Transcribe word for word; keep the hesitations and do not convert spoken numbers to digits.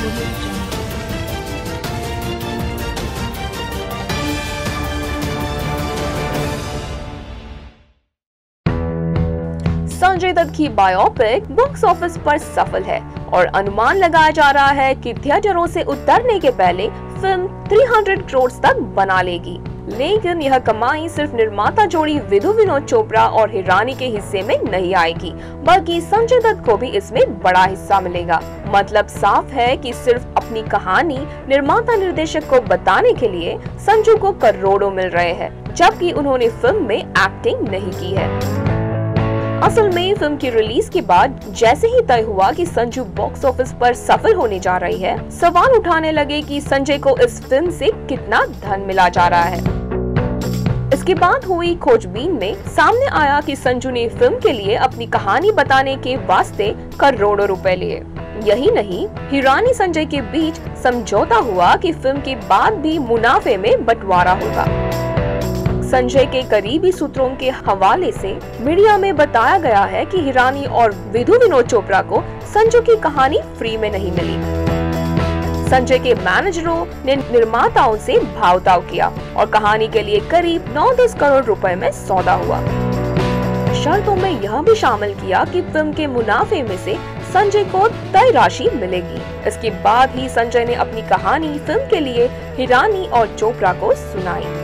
संजय दत्त की biopic box office पर सफल है और अनुमान लगाया जा रहा है कि थिएटरों से उतरने के पहले फिल्म तीन सौ करोड़ तक बना लेगी। लेकिन यह कमाई सिर्फ निर्माता जोड़ी विधु विनोद चोपड़ा और हिरानी के हिस्से में नहीं आएगी, बल्कि संजय दत्त को भी इसमें बड़ा हिस्सा मिलेगा। मतलब साफ है कि सिर्फ अपनी कहानी निर्माता निर्देशक को बताने के लिए संजू को करोड़ों मिल रहे हैं, जबकि उन्होंने फिल्म में एक्टिंग नहीं की है। असल में फिल्म की रिलीज के बाद जैसे ही तय हुआ कि संजू बॉक्स ऑफिस पर सफल होने जा रही है, सवाल उठाने लगे कि संजय को इस फिल्म से कितना धन मिला जा रहा है। इसके बाद हुई खोजबीन में सामने आया कि संजू ने फिल्म के लिए अपनी कहानी बताने के वास्ते करोड़ों रुपए लिए। यही नहीं, हिरानी संजय के बीच समझौता हुआ कि फिल्म के बाद भी मुनाफे में बंटवारा होगा। संजय के करीबी सूत्रों के हवाले से मीडिया में बताया गया है कि हिरानी और विधु विनोद चोपड़ा को संजू की कहानी फ्री में नहीं मिली। संजय के मैनेजरों ने निर्माताओं से भावताव किया और कहानी के लिए करीब नौ दस करोड़ रुपए में सौदा हुआ। शर्तों में यह भी शामिल किया कि फिल्म के मुनाफे में से संजय को तय राशि मिलेगी। इसके बाद ही संजय ने अपनी कहानी फिल्म के लिए हिरानी और चोपड़ा को सुनाई।